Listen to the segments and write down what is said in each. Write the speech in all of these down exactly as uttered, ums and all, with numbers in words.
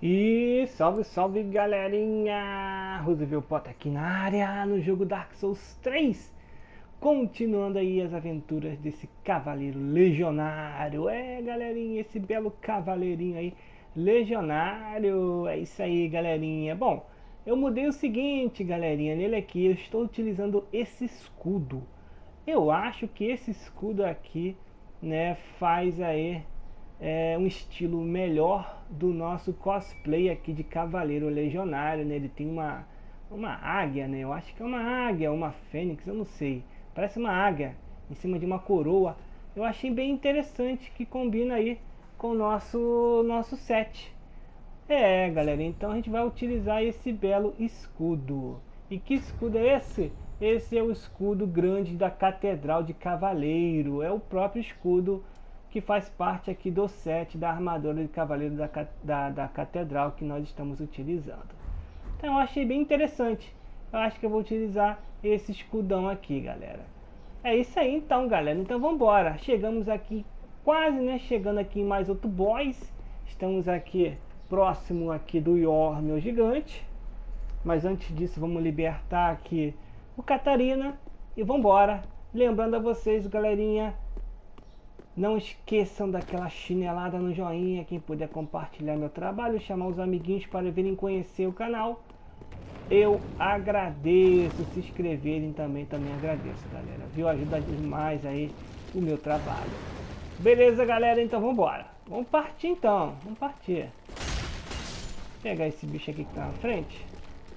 E salve, salve galerinha! Roosevelt Potter aqui na área, no jogo Dark Souls três. Continuando aí as aventuras desse cavaleiro legionário. É galerinha, esse belo cavaleirinho aí, legionário. É isso aí galerinha. Bom, eu mudei o seguinte galerinha, nele aqui eu estou utilizando esse escudo. Eu acho que esse escudo aqui, né, faz aí é um estilo melhor do nosso cosplay aqui de cavaleiro legionário, né? Ele tem uma, uma águia, né? Eu acho que é uma águia, uma fênix, eu não sei. Parece uma águia em cima de uma coroa. Eu achei bem interessante, que combina aí com o nosso, nosso set. É, galera, então a gente vai utilizar esse belo escudo. E que escudo é esse? Esse é o escudo grande da Catedral de Cavaleiro. É o próprio escudo que faz parte aqui do set da armadura de cavaleiro da, da, da catedral que nós estamos utilizando. Então eu achei bem interessante. Eu acho que eu vou utilizar esse escudão aqui, galera. É isso aí então, galera. Então vamos embora. Chegamos aqui quase, né? Chegando aqui em mais outro boss. Estamos aqui próximo aqui do Yorm, o gigante. Mas antes disso vamos libertar aqui o Catarina e vamos embora. Lembrando a vocês, galerinha, não esqueçam daquela chinelada no joinha, quem puder compartilhar meu trabalho, chamar os amiguinhos para virem conhecer o canal. Eu agradeço, se inscreverem também, também agradeço, galera. Viu? Ajuda demais aí o meu trabalho. Beleza, galera? Então vamos embora. Vamos partir então, vamos partir. Vou pegar esse bicho aqui que tá na frente.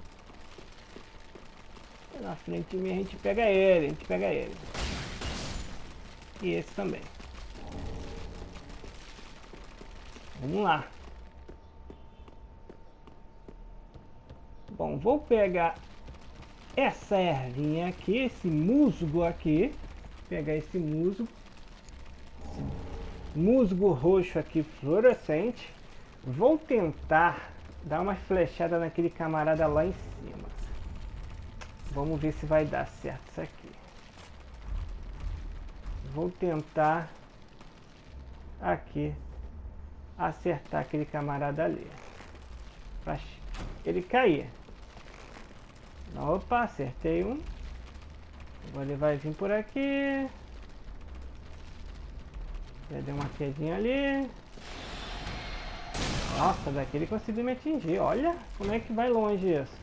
Na frente minha a gente pega ele, a gente pega ele. E esse também. Vamos lá. Bom, vou pegar essa ervinha aqui, esse musgo aqui. Pegar esse musgo. Musgo roxo aqui, fluorescente. Vou tentar dar uma flechada naquele camarada lá em cima. Vamos ver se vai dar certo isso aqui. Vou tentar aqui acertar aquele camarada ali pra ele cair. Opa, acertei um. Agora ele vai vir por aqui. Já deu uma quedinha ali. Nossa, daqui ele conseguiu me atingir. Olha como é que vai longe isso.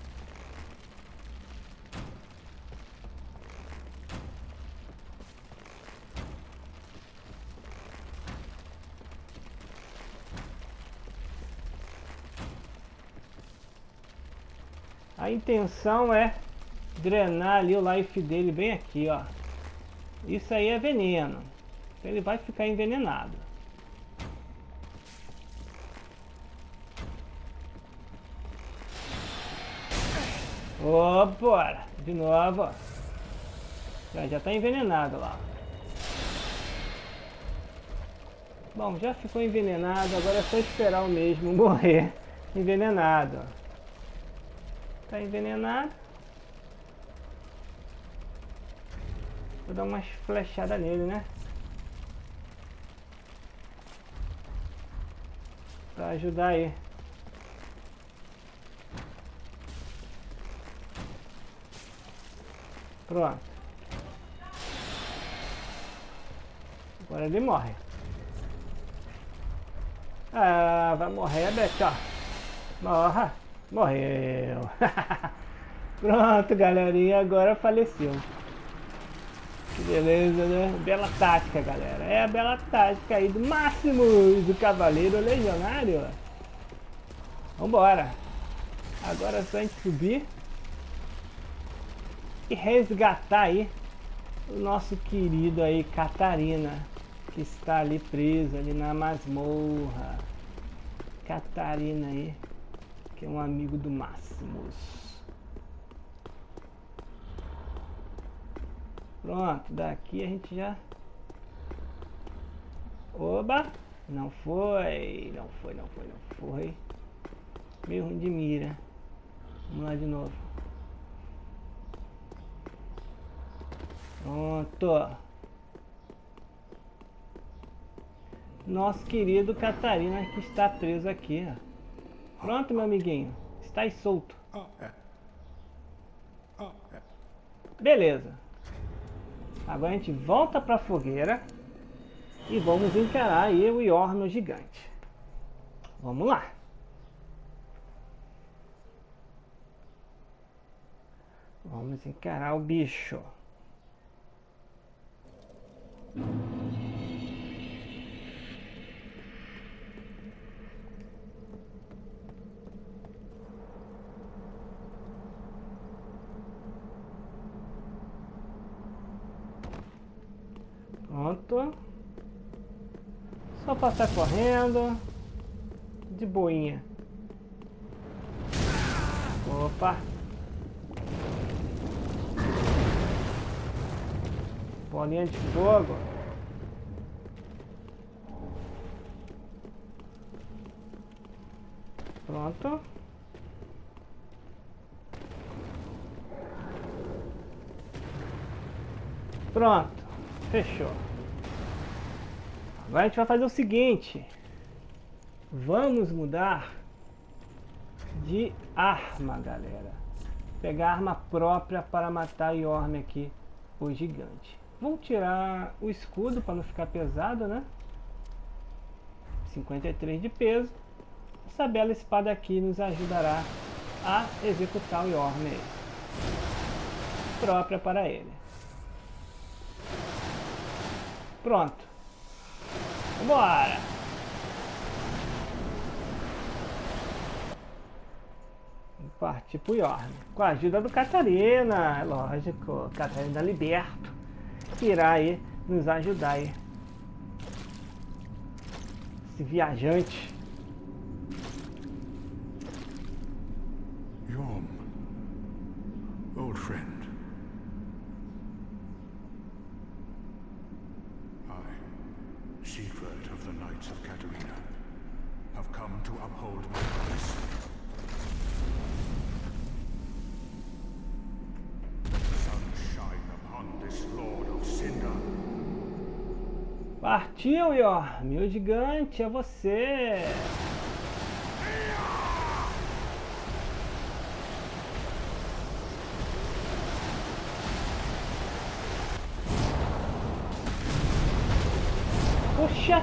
A intenção é drenar ali o life dele bem aqui, ó. Isso aí é veneno. Ele vai ficar envenenado. Opa! De novo, ó. Já, já tá envenenado lá. Bom, já ficou envenenado. Agora é só esperar o mesmo morrer envenenado. Tá envenenado. Vou dar umas flechadas nele, né? Pra ajudar aí. Pronto. Agora ele morre. Ah, vai morrer, Beth, ó. Morra. Morreu. Pronto, galerinha, agora faleceu. Que beleza, né? Bela tática, galera. É a bela tática aí do máximo do cavaleiro legionário. Vambora. Agora é só a gente subir e resgatar aí o nosso querido aí Catarina, que está ali preso ali na masmorra. Catarina aí, que é um amigo do Máximos. Pronto, daqui a gente já... Oba! Não foi, não foi, não foi, não foi. Meio ruim de mira. Vamos lá de novo. Pronto. Nosso querido Catarina que está preso aqui, ó. Pronto, meu amiguinho. Está solto. Beleza. Agora a gente volta para a fogueira e vamos encarar aí o Yorno gigante. Vamos lá. Vamos encarar o bicho. Pronto. Só passar correndo. De boinha. Opa. Bolinha de fogo. Pronto. Pronto. Fechou. Agora a gente vai fazer o seguinte. Vamos mudar de arma, galera. Pegar arma própria para matar o Yorm aqui, o gigante. Vou tirar o escudo para não ficar pesado, né? cinquenta e três de peso. Essa bela espada aqui nos ajudará a executar o Yorm aí. Própria para ele. Pronto. Bora! Vamos partir pro Yorm. Com a ajuda do Catarina, lógico. Catarina Liberto. Que irá aí nos ajudar aí. Esse viajante. Yorm, old friend. I, Siegfried of the Knights of Catarina, have come to uphold my promise. Sunshine upon this Lord of Cinder. Partiu, Yorm, meu gigante, é você. Puxa!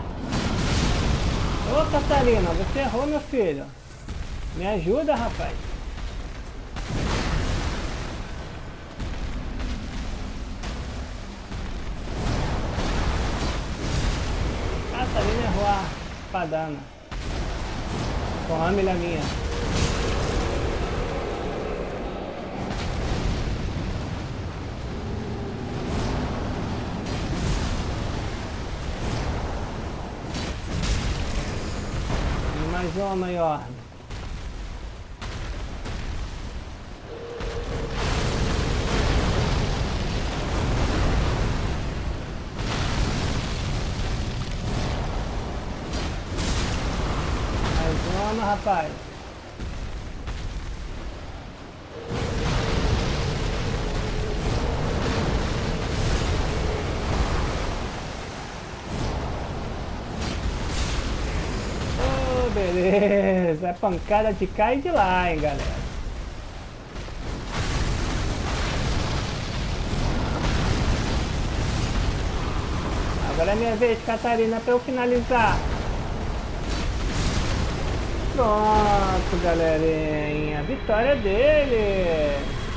Ô Catarina, você errou, meu filho. Me ajuda, rapaz. Catarina errou a espadana. Família minha. Mais uma, Yorm. Mais uma, rapaz. Beleza, é pancada de cá e de lá, hein, galera. Agora é minha vez, Catarina, para eu finalizar. Pronto, galerinha. Vitória dele.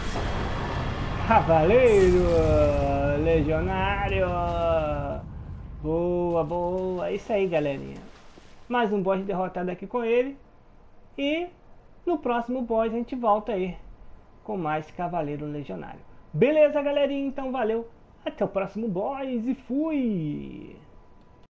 Cavaleiro Legionário. Boa, boa. É isso aí, galerinha. Mais um boss derrotado aqui com ele. E no próximo boss a gente volta aí com mais Cavaleiro Legionário. Beleza, galerinha? Então valeu. Até o próximo boss e fui!